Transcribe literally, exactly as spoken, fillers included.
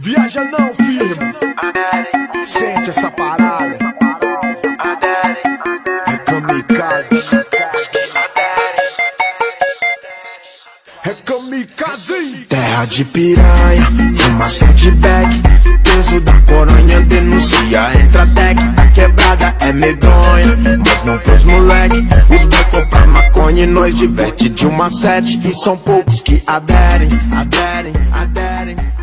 Viaja não, firme. Sente essa parada. É kamikaze. É kamikaze. Terra de piranha, fumaça de bag. Peso da coronha denuncia, entra deck. A quebrada é medonha, mas não pros moleque. Os boy compram maconha e nós diverte de uma sete. E são poucos que aderem, aderem, aderem.